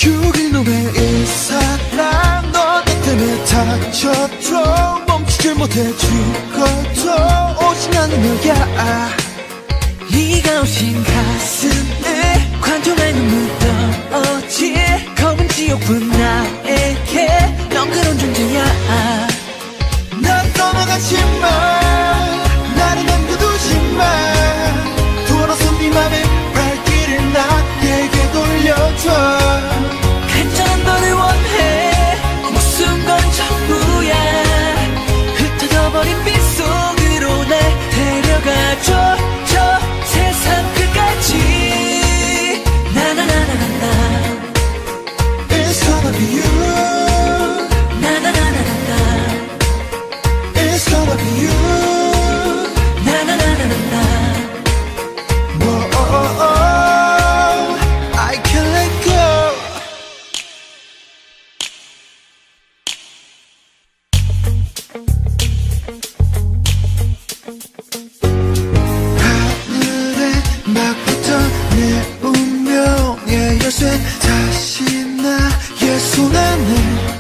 죽일 놈의 이 사랑 너 내 때문에 다쳐도 멈추질 못해 죽어도 오진 않으며야 네가 오신 가슴에 관통할 눈물 떠오지 검은 지옥뿐 나에게 넌 그런 존재야. 난 떠나가지마 나를 남겨두지마 돌아서 네 맘의 발길을 나에게 돌려줘 간절한 너를 원해 무슨 건 전부야 흩어져버린 빗속으로 날 데려가줘 저 세상 끝까지 나나나나나 It's gonna be you 나나나나나 It's gonna be you 나나나나나 Whoa, I can't let go 하늘에 막 붙은 내 운명의 열쇠 다시 나의 손 안에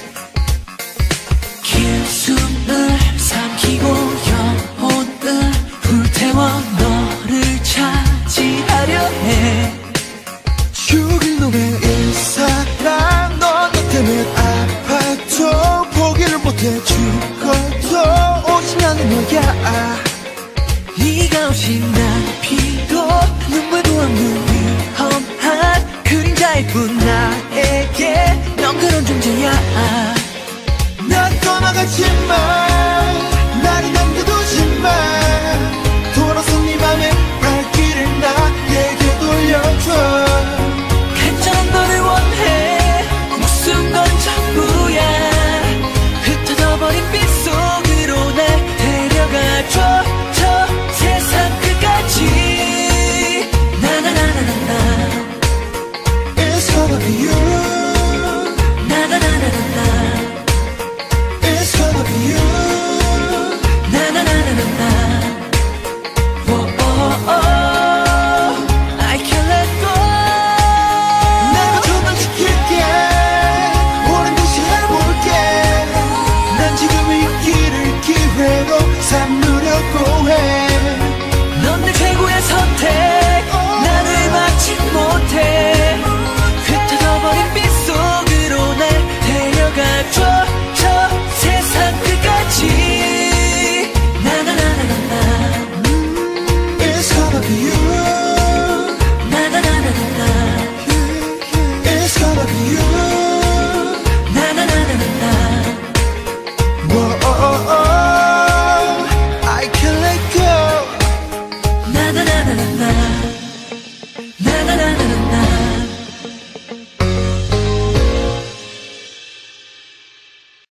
긴 숨을 삼키고 영혼을 불태워 너를 차지하려 해. 죽일 놈의 이 사랑 너 내 때문에 아파도 포기를 못해 죽어도 오진 않으며야 네가 오신 날 피도 눈물도 없는 위험한 그림자일 뿐 나에게 넌 그런 존재야. 난 떠나가지마